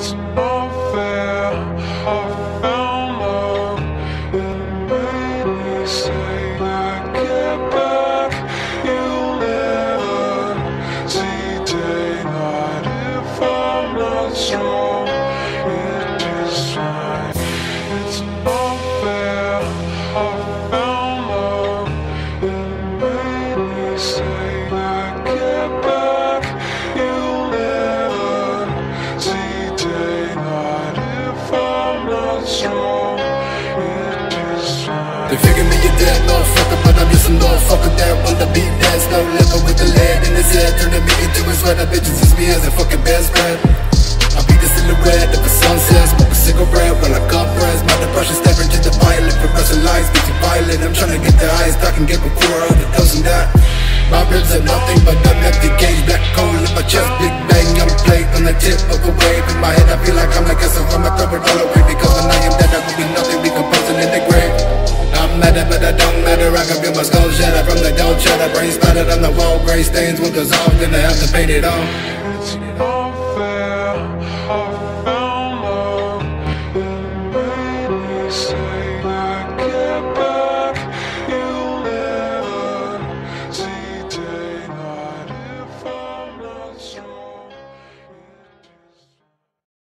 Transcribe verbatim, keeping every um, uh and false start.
It's unfair, I found love. It made me say that get back. You'll never see daylight if I'm not strong. It is fine. It's unfair, I found love. It made me say that get back. You'll never see daylight if I'm not strong. It is fine. They figure me a dead motherfucker, but I'm just a motherfucker that wanna be dead. No living with the lead in his head, turning me into his sweat. I bitches use me as a fucking best friend. I'll be the silhouette of a sunset, smoke a cigarette while I compress. My depression staring to the pilot, progressing lies, get too violent. I'm trying to get the highest I can get before all the dozen that. My ribs are nothing but an empty cage, black coal in my chest, big bang, I'm a plate on the tip of a wave. In my head I feel like I'm like a from my throw it all away, because when I am dead I will be nothing, decomposing in the grave. I'm mad but I don't matter, I can feel my skull shatter from the dough cheddar. Brain splattered on the wall, gray stains will dissolve, then I have to paint it on. It's unfair, I